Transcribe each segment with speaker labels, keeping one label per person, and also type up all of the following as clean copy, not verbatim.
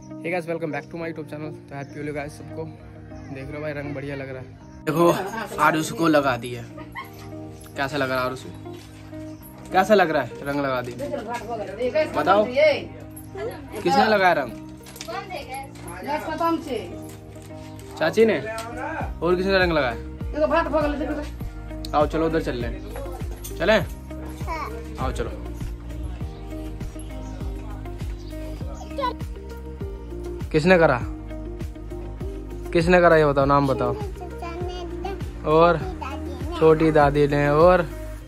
Speaker 1: Hey guys welcome back to my YouTube channel. तो happy Holi guys सबको। देख लो भाई रंग बढ़िया लग रहा है। देखो आरुष को लगा दिया। कैसा लग रहा है आरुष? कैसा लग रहा है रंग लगा दिया? बताओ किसने लगाया रंग? चाची ने। और किसने रंग लगाया? आओ चलो उधर चल रहे चले। आओ चलो। किसने करा? किसने करा ये बताओ, नाम बताओ। और छोटी दादी ने। और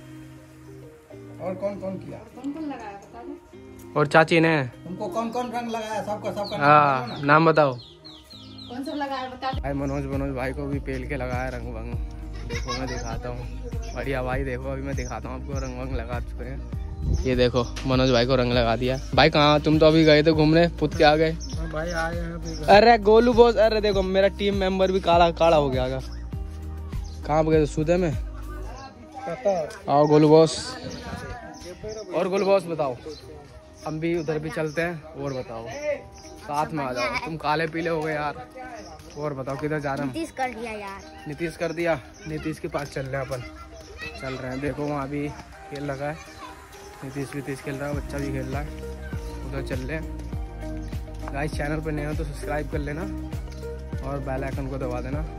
Speaker 1: कौन कौन किया? और चाची ने।
Speaker 2: उनको कौन कौन रंग लगाया? सबका
Speaker 1: हाँ नाम बताओ।
Speaker 3: कौन सा लगाया बता।
Speaker 1: भाई मनोज भाई को भी पेल के लगाया रंग वंग। देखो मैं दिखाता हूँ। बढ़िया भाई देखो अभी मैं दिखाता हूँ आपको। रंग वंग लगा चुके हैं। ये देखो मनोज भाई को रंग लगा दिया। भाई कहाँ तुम तो अभी गए थे घूमने, पुत के आ गए
Speaker 2: भाई आए हैं।
Speaker 1: अरे गोलू बॉस, अरे देखो मेरा टीम मेंबर भी काला काला हो गया। कहाँ गए थे? सूदे में। आओ गोलू बॉस। और गोलू बॉस बताओ, हम भी उधर भी चलते हैं। और बताओ साथ में आ जाओ। तुम काले पीले हो गए यार। और बताओ किधर जा रहे हैं?
Speaker 3: नीतीश कर दिया यार।
Speaker 1: नीतीश कर दिया। नीतीश के पास चल रहे हैं अपन। चल रहे हैं। देखो वहाँ भी खेल लगा है। नीतीश खेल रहा है, बच्चा भी खेल रहा है। उधर चल रहे हैं। गाइस चैनल पर नए हो तो सब्सक्राइब कर लेना और बेल आइकन को दबा देना।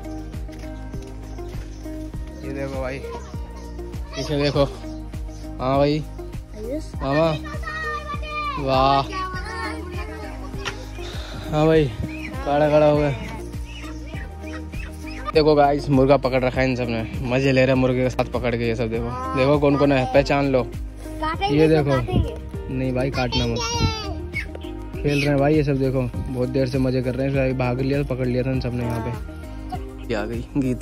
Speaker 1: ये देखो भाई, पीछे देखो। हाँ भाई मामा, वाह। हाँ भाई खड़ा हो गया। देखो गाइस मुर्गा पकड़ रखा है इन सब ने। मजे ले रहे हैं मुर्गे के साथ पकड़ के। ये सब देखो, देखो कौन कौन है, पहचान लो। ये देखो, नहीं भाई काटना मत। खेल रहे हैं भाई ये सब। देखो बहुत देर से मजे कर रहे हैं। भाग लिया तो पकड़ लिया था इन सब ने। यहाँ पे आ गई गीता।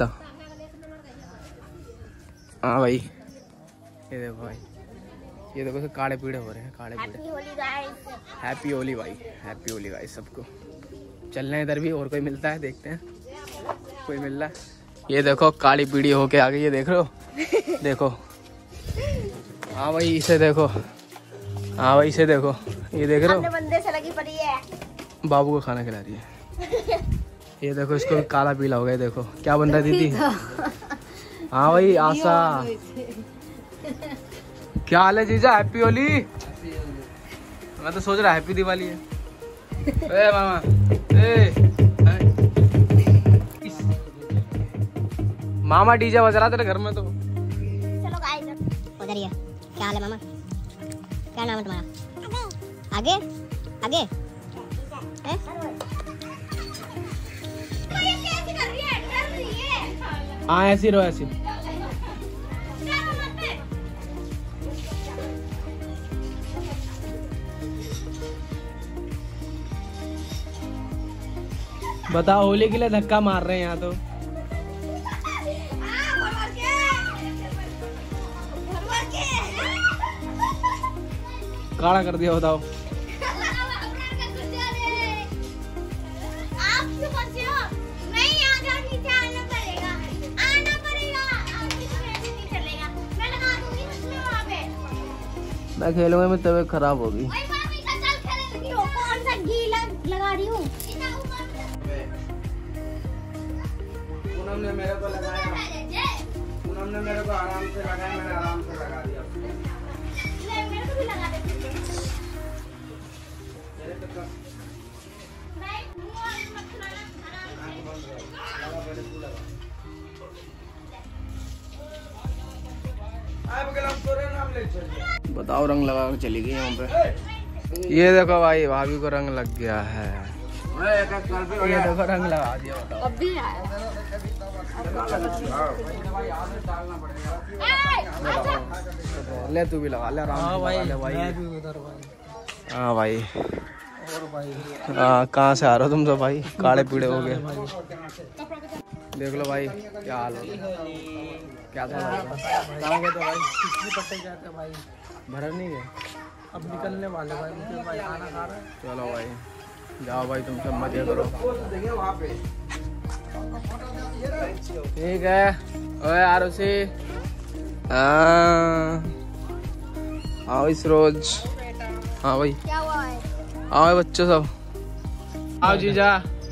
Speaker 1: हाँ भाई ये देखो भाई, ये देखो काले पीड़े हो रहे हैं। काले पीड़े। हैप्पी होली भाई, हैप्पी होली गाइस सबको। चल रहे हैं इधर भी। और कोई मिलता है देखते हैं, कोई मिल रहा है। ये देखो काली पीड़ी होके आ गई। ये देख रहे हो? देखो। हाँ भाई इसे देखो। हाँ भाई इसे देखो। ये देख रहे हो?
Speaker 3: बंदे से लगी पड़ी है।
Speaker 1: बाबू को खाना खिला रही है। ये देखो इसको काला पीला हो गया। देखो क्या बन रहा है दीदी? हाँ भाई आशा, क्या हाल है जीजा? हैप्पी होली। मैं तो सोच रहा हैप्पी दिवाली है। ए मामा ए मामा डीजे बज रहा तेरे घर में तो।
Speaker 3: चलो गाइस उधर ही है। क्या हाल है मामा? क्या नाम है तुम्हारा? आगे आगे हैं?
Speaker 1: हाँ ऐसी रहो ऐसी। बताओ होली के लिए धक्का मार रहे हैं यहाँ तो। काला कर दिया। बताओ मैं खेलूंगा, मेरी तबीयत खराब होगी।
Speaker 3: कौन सा घी लगा रही हूँ?
Speaker 1: पूनम ने मेरे को लगाया। पूनम ने मेरे को आराम से लगाया, मैंने आराम से लगा दिया।
Speaker 3: मेरे को भी लगा देते।
Speaker 1: बताओ रंग लगा के चली गई यहाँ पे। ये देखो भाई भाभी को रंग लग गया है। ये देखो रंग लगा दिया। बताओ
Speaker 3: अब भी आया।
Speaker 1: ले तू भी लगा ले आराम से। लगा ले भाई। हाँ भाई। कहाँ से आ रहे हो तुम तो भाई? काले पीड़े हो गए। देख लो भाई क्या हाल हो गया। क्या था कहाँ गए तो भाई?
Speaker 2: भाई
Speaker 1: भर नहीं गए?
Speaker 2: अब निकलने वाले भाई। मुझे भाई खाना खा रहा है।
Speaker 1: चलो भाई जाओ भाई, तुम सब मजे करो। ठीक है। ओए आरुषि आओ इस रोज। हाँ भाई
Speaker 3: क्या हुआ है?
Speaker 1: आओ बच्चों सब। आओ जीजा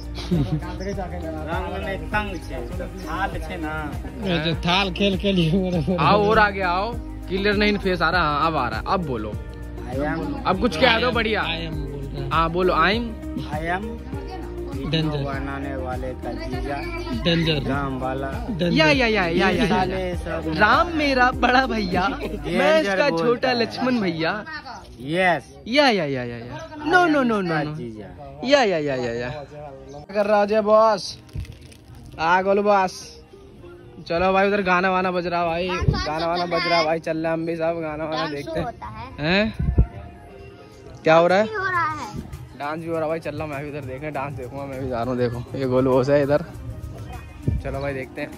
Speaker 2: थाल खेल के लिए
Speaker 1: आओ और आगे आओ। क्लियर नहीं फेस आ रहा। हाँ अब आ रहा है। अब बोलो। अब कुछ कह दो बढ़िया। हाँ बोलो। आई एम
Speaker 2: डेंजर
Speaker 4: बनाने वाले का जीजा,
Speaker 2: डेंजर
Speaker 4: राम वाला
Speaker 1: या राम मेरा बड़ा भैया, मैं इसका छोटा लक्ष्मण भैया।
Speaker 4: यस
Speaker 1: या नो नो नो नो
Speaker 4: जीजा।
Speaker 1: या कर रहा है बॉस। गोलू बॉस। चलो भाई उधर गाना वाना बज रहा भाई। गाना वाना बज रहा भाई। चल रहे हम भी सब गाना वाना देखते हैं। क्या हो रहा है? डांस भी हो रहा भाई। चल रहा मैं भी उधर देखने। डांस देखूंगा मैं भी जा रहा हूँ। देखो ये गोलू बॉस है इधर। चलो भाई देखते हैं।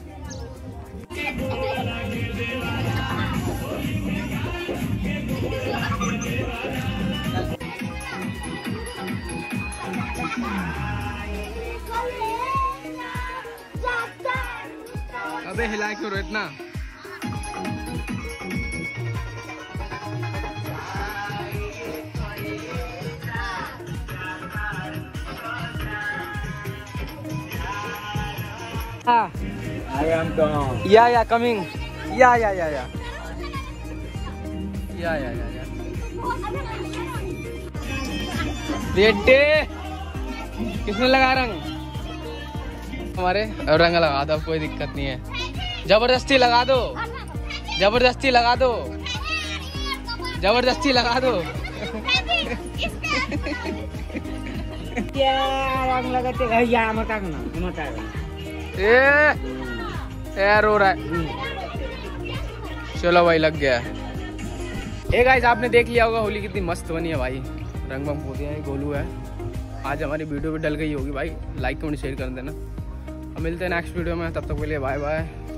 Speaker 1: अबे हिला क्यों रहे इतना?
Speaker 4: I am coming.
Speaker 1: या कमिंग। या बेटे किसने लगा रंग? हमारे रंग लगा दो। कोई दिक्कत नहीं है। जबरदस्ती लगा दो। जबरदस्ती लगा दो। जबरदस्ती लगा दो।
Speaker 4: रंग लगाते भैया मत
Speaker 1: ए रो रहा है। चलो भाई लग गया। ए गाइस आपने देख लिया होगा होली कितनी मस्त बनी है भाई। रंग बंग हो दिया है। गोलू है। आज हमारी वीडियो भी डल गई होगी भाई। लाइक कमेंट शेयर कर देना। अब मिलते हैं नेक्स्ट वीडियो में। तब तक के लिए बाय बाय।